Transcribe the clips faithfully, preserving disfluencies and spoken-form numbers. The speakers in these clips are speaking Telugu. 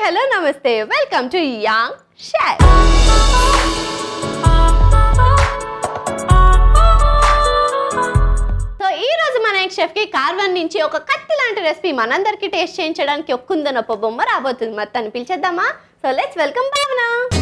hello, namaste. Welcome to Young Chef. So ఈ రోజు మన షెఫ్ కి కార్వన్ నుంచి ఒక కత్తి లాంటి రెసిపీ మనందరికీ టేస్ట్ చేయించడానికి ఒక కుందనపు బొమ్మ రాబోతుంది. మరి తను పిలిచేద్దామా? So let's welcome Bhavana.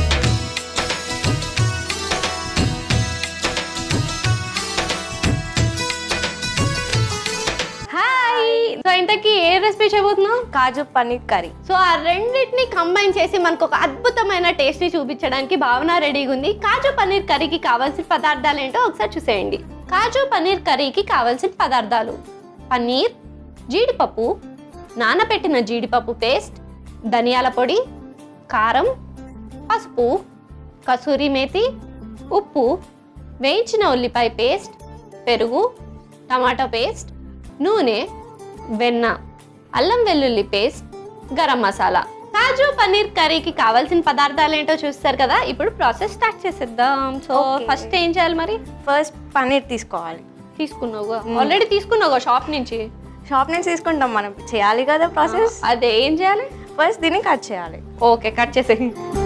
So ఇంతకీ ఏ రెసిపీ చేయబోతున్నావు? కాజు పన్నీర్ కర్రీ. సో ఆ రెండింటిని కంబైన్ చేసి మనకు ఒక అద్భుతమైన టేస్ట్ ని చూపించడానికి భావన రెడీగా ఉంది. కాజు పన్నీర్ కర్రీకి కావాల్సిన పదార్థాలు ఏంటో ఒకసారి చూసేయండి. కాజు పన్నీర్ కర్రీకి కావాల్సిన పదార్థాలు: పన్నీర్, జీడిపప్పు, నానబెట్టిన జీడిపప్పు పేస్ట్, ధనియాల పొడి, కారం, పసుపు, కసూరి మేతి, ఉప్పు, వేయించిన ఉల్లిపాయ పేస్ట్, పెరుగు, టమాటా పేస్ట్, నూనె, వెన్న, అల్లం వెల్లుల్లి పేస్ట్, గరం మసాలా. కాజు పన్నీర్ కర్రీకి కావాల్సిన పదార్థాలు ఏంటో చూస్తారు కదా. ఇప్పుడు ప్రాసెస్ స్టార్ట్ చేసేద్దాం. సో ఫస్ట్ ఏం చేయాలి మరి? ఫస్ట్ పన్నీర్ తీసుకోవాలి. తీసుకున్నావుగా? ఆల్రెడీ తీసుకున్నావుగా షాప్ నుంచి? షాప్ నుంచి తీసుకుంటాం, మనం చేయాలి కదా ప్రాసెస్. అదే ఏం చేయాలి? ఫస్ట్ దీన్ని కట్ చేయాలి. ఓకే, కట్ చేసేయి.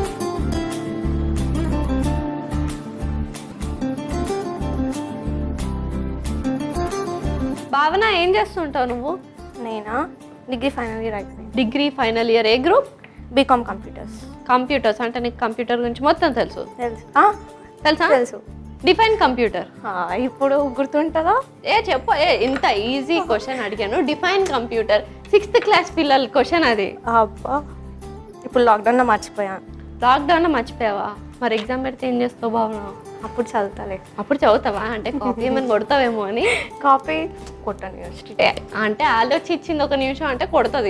భావన, ఏం చేస్తుంటావు నువ్వు? నేనా డిగ్రీ ఫైనల్ ఇయర్ అయిపోయింది. Degree final year. ఏ గ్రూప్? BCom computers. కంప్యూటర్స్ అంటే నీకు కంప్యూటర్ గురించి మొత్తం తెలుసు? తెలుసు. తెలుసా? తెలుసు. Define computer. ఇప్పుడు గుర్తుంటుందా? ఏ చెప్పు. ఏ ఇంత ఈజీ క్వశ్చన్ అడిగాను. డిఫైన్ కంప్యూటర్ సిక్స్త్ క్లాస్ పిల్లల క్వశ్చన్ అది. అబ్బా, ఇప్పుడు లాక్డౌన్లో మర్చిపోయాను. లాక్డౌన్లో మర్చిపోయావా? మరి ఎగ్జామ్ పెడితే ఏం చేస్తావు భావన? అప్పుడు చదువుతాలే. అప్పుడు చదువుతావా? అంటే కాపీ ఏమైనా కొడతావేమో అని. కాపీ కొట్టను. అంటే ఆలోచించింది ఒక నిమిషం అంటే కొడుతుంది.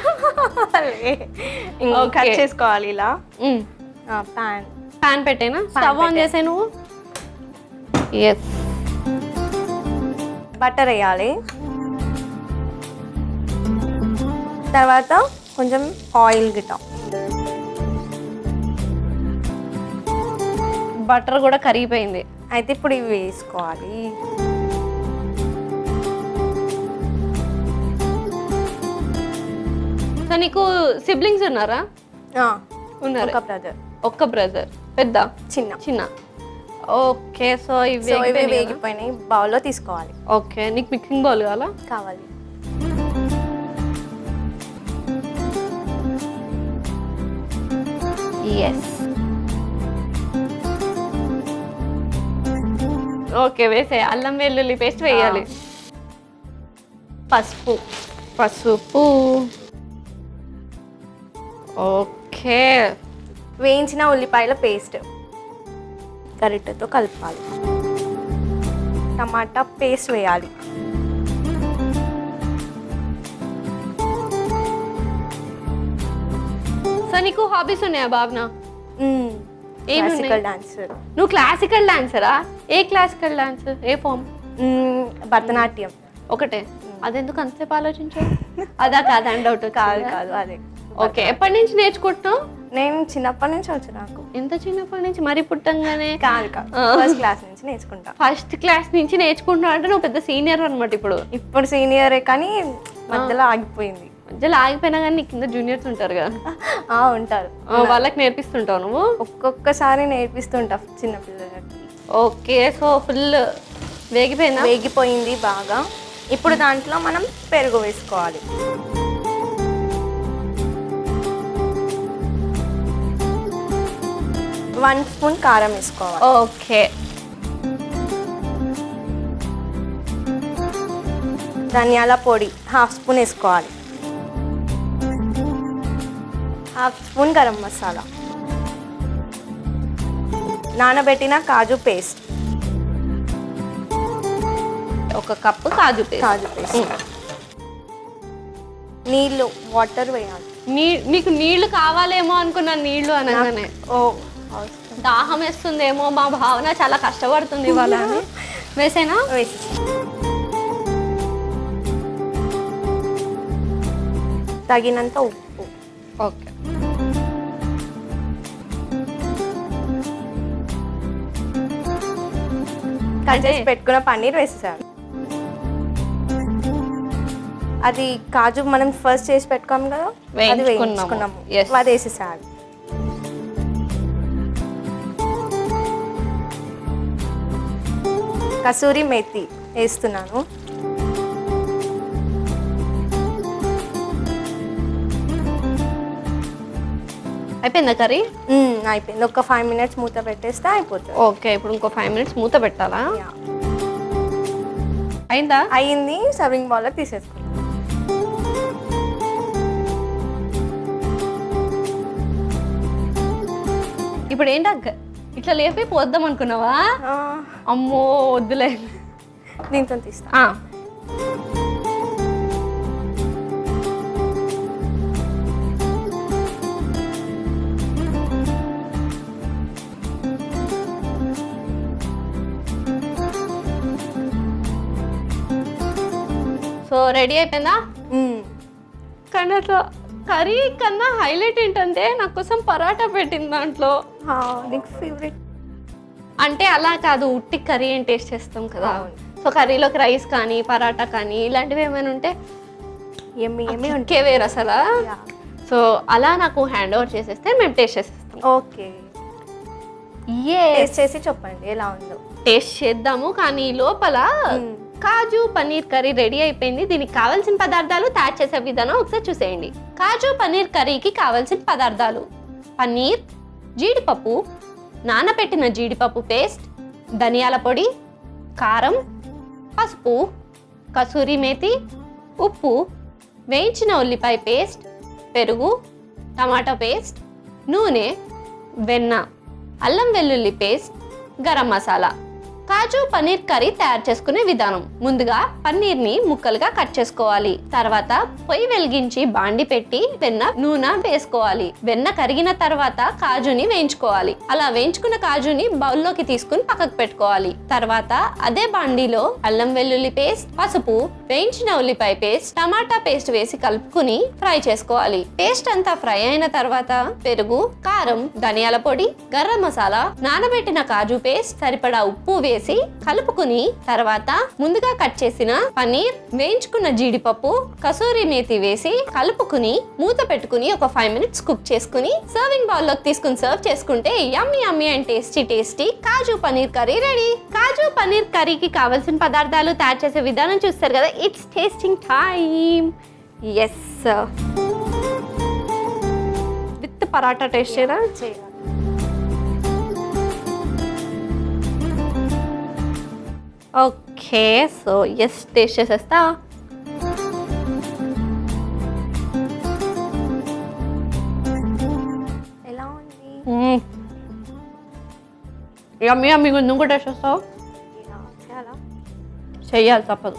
కట్ చేసుకోవాలి ఇలా. ప్యాన్ ప్యాన్ పెట్టేనా? స్టవ్ ఆన్ చేసే నువ్వు. ఎస్. బటర్ వేయాలి. తర్వాత కొంచెం ఆయిల్ గిట్ట. బటర్ కూడా కరిగిపోయింది. అయితే ఇప్పుడు ఇవి వేసుకోవాలి. సో నీకు సిబ్లింగ్స్ ఉన్నారా? ఉన్నారు. ఒక బ్రదర్. ఒక్క బ్రదర్. పెద్ద? చిన్న. చిన్న. ఓకే. సో ఇవి ఇవి వేగిపోయినాయి. బౌల్లో తీసుకోవాలి. ఓకే. నీకు మిక్సింగ్ బౌల్ కావాలా? కావాలి. ఎస్. ఓకే, వేసే. అల్లం వెల్లుల్లి పేస్ట్ వేయాలి. పసుపు. పసుపు. ఓకే. వేయించిన ఉల్లిపాయల పేస్ట్ గరిటెతో కలపాలి. టమాటా పేస్ట్ వేయాలి. సో నీకు హాబీస్ ఉన్నాయా భావన? Classical dancer. నువ్వు క్లాసికల్ డాన్సరా? ఏ క్లాసికల్ డాన్స్? ఏ ఫామ్? భరతనాట్యం. ఒకటే. అదెందుకు అంతసేపు ఆలోచించావు? అదా కాదు? అండ్ అవుట్ కాదు కాదు అదే. ఓకే. ఎప్పటి నుంచి నేర్చుకుంటున్నావు? నేను చిన్నప్పటి నుంచి వచ్చు. నాకు ఎంత చిన్నప్పటి నుంచి? మరి పుట్టంగానే కాదు కాదు, ఫస్ట్ క్లాస్ నుంచి నేర్చుకుంటా. ఫస్ట్ క్లాస్ నుంచి నేర్చుకుంటున్నావు అంటే నువ్వు పెద్ద సీనియర్ అనమాట. ఇప్పుడు ఇప్పుడు సీనియరే కానీ మధ్యలో ఆగిపోయింది. మధ్యలో ఆగిపోయినా కానీ నీ కింద జూనియర్స్ ఉంటారు కదా? ఉంటారు. వాళ్ళకి నేర్పిస్తుంటావు నువ్వు? ఒక్కొక్కసారి నేర్పిస్తుంటా చిన్నపిల్లలకి. ఓకే. సో ఫుల్ వేగిపోయిందా? వేగిపోయింది బాగా. ఇప్పుడు దాంట్లో మనం పెరుగు వేసుకోవాలి. వన్ స్పూన్ కారం వేసుకోవాలి. ఓకే. ధనియాల పొడి హాఫ్ స్పూన్ వేసుకోవాలి. హాఫ్ స్పూన్ గరం మసాలా, నానబెట్టిన కాజు పేస్ట్, ఒక cup kaju paste. Kaju paste, నీళ్ళు, వాటర్ వేయాలి. నీ నీకు నీళ్లు కావాలేమో అనుకున్నాను. నీళ్లు అనగానే ఓ దాహం వేస్తుందేమో, మా భావన చాలా కష్టపడుతుంది ఇవాళ అని వేసేనా? వేసి తగినంత ఉప్పు. ఓకే. కట్ చేసి పెట్టుకున్న పన్నీర్ వేసేసాను. అది కాజు మనం ఫస్ట్ చేసి పెట్టుకోము కదా, అది వేయించుకున్నాము. వేయించుకున్నాము. Yes. అది వేసేసాడు. కసూరి మేతి వేస్తున్నాను. అయిపోయిందా కర్రీ? మ్మ్, అయిపోయింది. ఒక ఫైవ్ మినిట్స్ మూత పెట్టేస్తే అయిపోతుంది. ఓకే, ఇప్పుడు ఇంకో ఫైవ్ మినిట్స్ మూత పెట్టాలా? Yeah. అయిందా? అయింది. సర్వింగ్ బౌల్లో తీసేసుకుంటాం. ఇప్పుడు ఏంటా ఇట్లా లేపి పోద్దాం అనుకున్నావా? అమ్మో వద్దులే, దీంతో తీస్తా. ఆ. సో రెడీ అయిపోయిందా? మ్మ్. కానీ అట్లా కర్రీ కన్నా హైలైట్ ఏంటంటే నా కోసం పరాటా పెట్టింది దాంట్లో. ఆ, నీకు ఫేవరెట్. అంటే అలా కాదు, ఉట్టి కర్రీ ఏం టేస్ట్ చేస్తాం కదా. అవును. సో కర్రీలోకి రైస్ కానీ పరాటా కానీ ఇలాంటివి ఏమైనా ఉంటే ఎమ్మి ఎమ్మి ఇంకే వేరు అసలు. Yeah. సో అలా నాకు హ్యాండ్ ఓవర్ చేసేస్తే మేము టేస్ట్ చేసేస్తాం. ఓకే, ఏ టేస్ట్ చేసి చెప్పండి ఎలా ఉందో. టేస్ట్ చేద్దాము, కానీ లోపల మ్మ్. కాజు పన్నీర్ కర్రీ రెడీ అయిపోయింది. దీనికి కావాల్సిన పదార్థాలు తయారు చేసే విధానం ఒకసారి చూసేయండి. కాజు పన్నీర్ కర్రీకి కావాల్సిన పదార్థాలు: పన్నీర్, జీడిపప్పు, నానబెట్టిన జీడిపప్పు పేస్ట్, ధనియాల పొడి, కారం, పసుపు, కసూరి మేతి, ఉప్పు, వేయించిన ఉల్లిపాయ పేస్ట్, పెరుగు, టమాటా పేస్ట్, నూనె, వెన్న, అల్లం వెల్లుల్లి పేస్ట్, గరం మసాలా. కాజు పన్నీర్ కర్రీ తయారు చేసుకునే విధానం: ముందుగా పన్నీర్ని ముక్కలుగా కట్ చేసుకోవాలి. తర్వాత పొయ్యి వెలిగించి బాండి పెట్టి వెన్న నూనె వేసుకోవాలి. వెన్న కరిగిన తర్వాత కాజుని వేయించుకోవాలి. అలా వేయించుకున్న కాజుని బౌల్లోకి తీసుకుని పక్కకు పెట్టుకోవాలి. తర్వాత అదే బాండీలో అల్లం వెల్లుల్లి పేస్ట్, పసుపు, వేయించిన ఉల్లిపాయ పేస్ట్, టమాటా పేస్ట్ వేసి కలుపుకుని ఫ్రై చేసుకోవాలి. పేస్ట్ అంతా ఫ్రై అయిన తర్వాత పెరుగు, కారం, ధనియాల పొడి, గరం మసాలా, నానబెట్టిన కాజు పేస్ట్, సరిపడా ఉప్పు వేసి కలుపుకుని తర్వాత ముందుగా కట్ చేసిన పన్నీర్, వేయించుకున్న జీడిపప్పు, కసూరి మేతి వేసి కలుపుకుని మూత పెట్టుకుని ఒక ఫైవ్ మినిట్స్ కుక్ చేసుకుని సర్వింగ్ బౌల్ లోకి తీసుకుని సర్వ్ చేసుకుంటే yummy yummy and tasty tasty kaju paneer curry ready. Kaju paneer కర్రీకి కావాల్సిన పదార్థాలు తయారు చేసే విధానం చూస్తారు కదా. It's tasting time. Yes, with paratha taste చేయరా? చేయాలి. ఓకే, సో ఎస్ టేస్ట్ చేసేస్తా. ఎలా ఉంది? యమ్మీ యమ్మీ నువ్వు కూడా టేస్ట్ చేస్తావు? ఇలా చేయాలా? చెయ్యాలి, తప్పదు.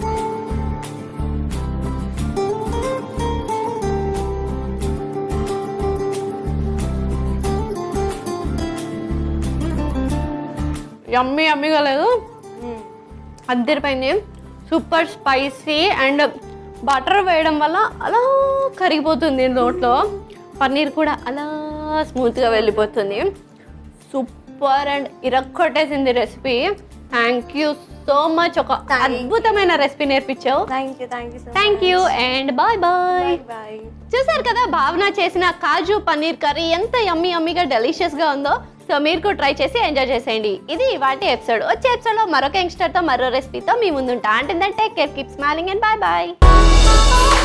యమ్మీ యమ్మీగా లేదు, మ్మ్. అద్దరిపోయింది. సూపర్ స్పైసీ అండ్ బటర్ వేయడం వల్ల అలా కరిగిపోతుంది నోట్లో. పన్నీర్ కూడా అలా స్మూత్గా వెళ్ళిపోతుంది. సూపర్ అండ్ ఇరక్కొట్టేసింది recipe. Thank you so much, ఒక అద్భుతమైన రెసిపీ నేర్పించావు. Thank you thank you so thank you and bye bye. Bye. చూసారు కదా భావన చేసిన కాజు పన్నీర్ కర్రీ ఎంత యమ్మీ యమ్మీగా డెలిషియస్గా ఉందో. సో మీరు కూడా ట్రై చేసి ఎంజాయ్ చేసేయండి. ఇది వాటి ఎపిసోడ్. వచ్చే ఎపిసోడ్లో మరొక యంగ్స్టర్తో మరో రెసిపీతో మీ ముందుంటా. అంటే take care, keep smiling and bye bye.